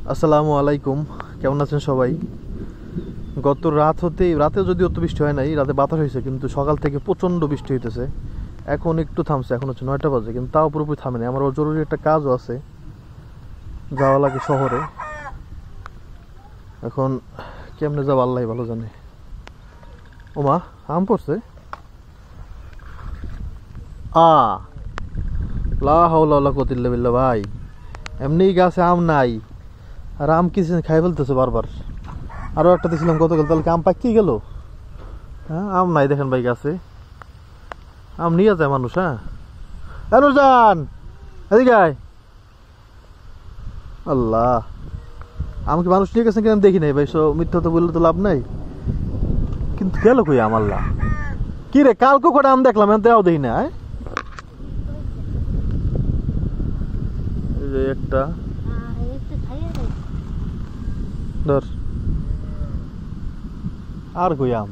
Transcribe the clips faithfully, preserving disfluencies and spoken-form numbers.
আসসালামু আলাইকুম, কেমন আছেন সবাই? গত রাত হতেই, রাতে যদি অত বৃষ্টি হয় নাই, রাতে বাতাস হয়েছে, কিন্তু সকাল থেকে প্রচণ্ড বৃষ্টি হইতেছে। এখন একটু থামছে, এখন হচ্ছে নয়টা বাজে, কিন্তু তাও পুরোপুরি থামেনি। আমার জরুরি একটা কাজও আছে, যাওয়া লাগে শহরে। এখন কেমনে যাবো আল্লাহ ভালো জানে। ওমা, আম পড়ছে। আ লা হাওলা ওয়ালা কুওয়াতা ইল্লা বিল্লাহ। ভাই, এমনি গাছে আম নাই, আর আম কিছু খাই ফেলতেছে বারবার। আরো একটা দিয়েছিলাম গতকাল, তাহলে আম পাকি গেল। হ্যাঁ, আম নাই দেখেন ভাই গাছে। আম নিয়ে যায় মানুষ। হ্যাঁ, নুরজান এদিকে আয়। আল্লাহ, আম কি মানুষ নিয়ে গেছেন কিনা দেখি নাই ভাই, সব মিথ্যা তো বললে তো লাভ নাই। কিন্তু গেল কই আম? আল্লাহ, কি রে, কালকে কটা আম দেখলাম, এখন দেওয়া দেখি না। এই যে একটা ধর, আর কই আম?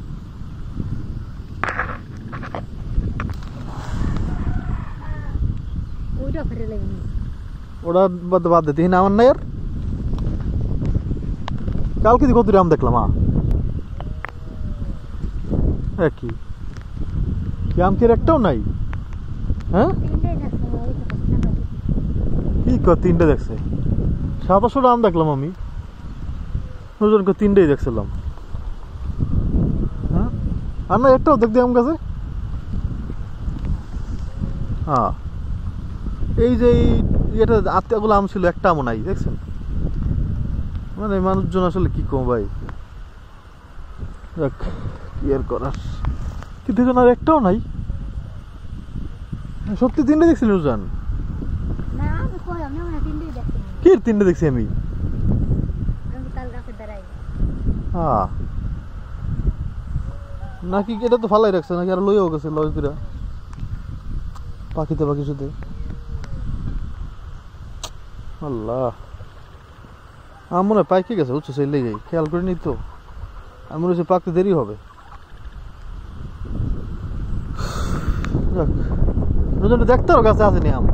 ওটা বাদ বাদ দে, তিন আমার নাই। আর কালকে কত আম দেখলাম। আ কি কি আম কি একটাও নাই? হ্যাঁ, কি কর, তিনটে দেখছে? সাতাশোটা আম দেখলাম আমি, দুজনকে তিনটেই দেখছিলাম। হ্যাঁ, আর না একটাও দেখতে আম গাছে। হ্যাঁ, এই যে এটা আত্মাগুলো আম ছিল, একটা আমও নাই দেখছেন। মানে মানুষজন আসলে কি কম ভাই। দেখ, কি আর করার, কিন্তু আর একটাও নাই। সত্যি তিনটে দেখছি নুরজান। কি তিনটে দেখছি আমি? হ্যাঁ, নাকি এটা তো ফালাই রাখছে, নাকি আর লইও গেছে লয় করে পাখিতে পাখি শুধু। আল্লাহ, আমার মনে হয় পাইকে গেছে, বুঝছো, সেই লেগে খেয়াল করে নি তো। আমার মনে হচ্ছে পাকতে দেরি হবে। দেখতে ওর কাছে আসেনি আম।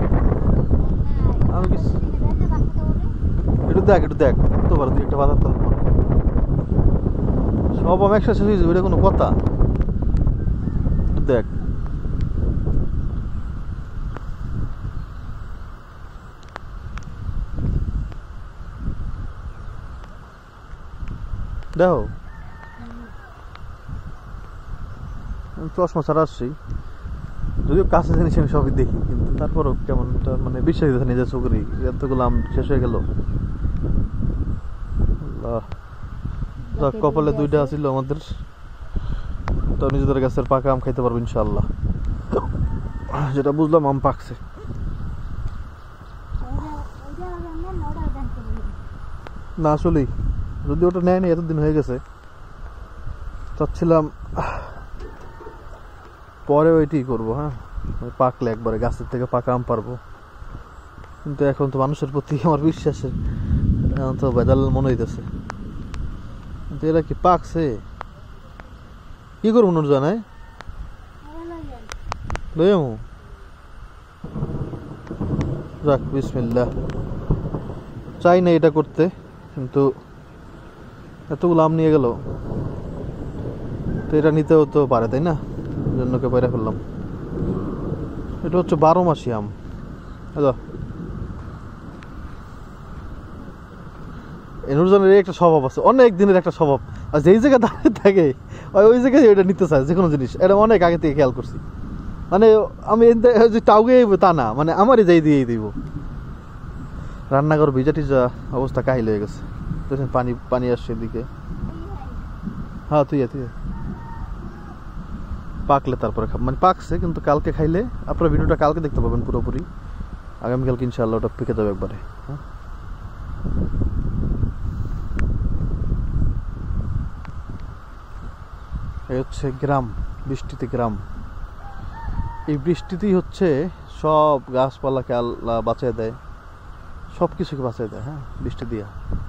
আমি কি একটু দেখ, একটু দেখ তো পারো, তুই একটা বাজার তাল সব আম একসাথে শেষ হয়ে যাবে, এটা কোনো কথা? দেখ, দেখো আমি চশমা ছাড়া আসছি, যদিও কাছে জিনিস আমি সবই দেখি, কিন্তু তারপরও কেমন মানে বিশ্বাস হচ্ছে নিজের চোখেরই, এতগুলো আম শেষ হয়ে গেল। কপালে দুইটা আছিল আমাদের, তো নিজেদের গাছের পাকা আম খাইতে পারবো ইনশাল্লাহ। যেটা বুঝলাম আম পাকছে। না আসলেই, যদি ওটা নেয় না, এতদিন হয়ে গেছে, চাচ্ছিলাম পরে ওইটি করবো। হ্যাঁ, পাকলে একবারে গাছের থেকে পাকা আম পারবো, কিন্তু এখন তো মানুষের প্রতি আমার বিশ্বাসের এখন তো বেদাল মনে হইতেছে। কিন্তু এরা কি পাকছে? কি করবো নুরজান? লইয়ামু, যাক বিসমিল্লাহ। চাই না এটা করতে, কিন্তু এতগুলো আম নিয়ে গেল, তো এটা নিতেও তো পারে, তাই না? জন্য কে বাইরে ফেললাম। এটা হচ্ছে বারো মাসি আম। নুরজানের একটা স্বভাব আছে, অনেক দিনের একটা স্বভাব, আর যেই জায়গায় দাঁড়িয়ে থাকে ওই জায়গায় ওইটা নিতে চায়, যে কোনো জিনিস। এটা অনেক আগে থেকে খেয়াল করছি। মানে আমি টাউগে তা না, মানে আমারই যাই দিয়েই দিব। রান্নাঘর ভিজা টিজা অবস্থা কাহিল হয়ে গেছে, দেখেন পানি পানি আসছে এদিকে। হ্যাঁ, তুই তুই পাকলে তারপরে খাব, মানে পাকছে, কিন্তু কালকে খাইলে আপনার ভিডিওটা কালকে দেখতে পাবেন পুরোপুরি। আগামীকালকে ইনশাআল্লাহ ওটা পেকে যাবে একবারে। হ্যাঁ, এই হচ্ছে গ্রাম, বৃষ্টিতে গ্রাম। এই বৃষ্টিতেই হচ্ছে সব গাছপালাকে আল্লাহ বাঁচিয়ে দেয়, সব কিছুকে বাঁচিয়ে দেয়। হ্যাঁ, বৃষ্টি দিয়া।